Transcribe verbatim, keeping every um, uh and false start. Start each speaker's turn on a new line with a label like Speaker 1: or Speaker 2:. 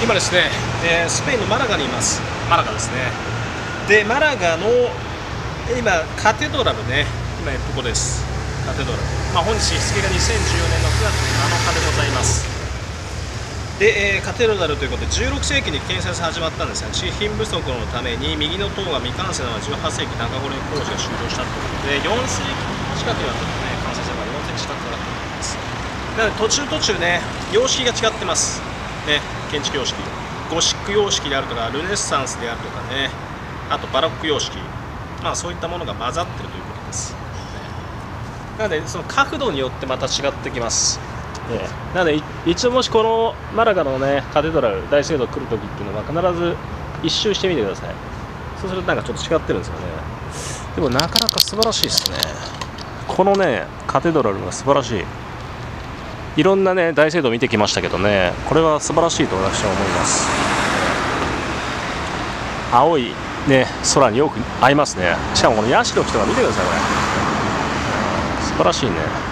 Speaker 1: 今ですね、えー、スペインのマラガにいます。マラガですね。でマラガの今カテドラルね、今いるところです。カテドラル、まあ、本日日付がにせんじゅうよねんのくがつなのかでございます。で、えー、カテドラルということでじゅうろくせいきに建設始まったんですが、地品不足のために右の塔が未完成なのはじゅうはっせいき中頃に工事が終了したということで、よんせいき近くにはちょっとね完成すればよんせいき近くかかっています。なので途中途中ね様式が違ってますね。建築様式、ゴシック様式であるとかルネッサンスであるとかね、あとバロック様式、まあそういったものが混ざってるということです。なのでその角度によってまた違ってきます。ええ、なので一応もしこのマラガのねカテドラル大聖堂来るときっていうのは必ず一周してみてください。そうするとなんかちょっと違ってるんですよね。でもなかなか素晴らしいですね。このねカテドラルが素晴らしい。いろんなね大聖堂見てきましたけどね、これは素晴らしいと私は思います。青いね空によく合いますね。しかもこのヤシの木とか見てください、これ素晴らしいね。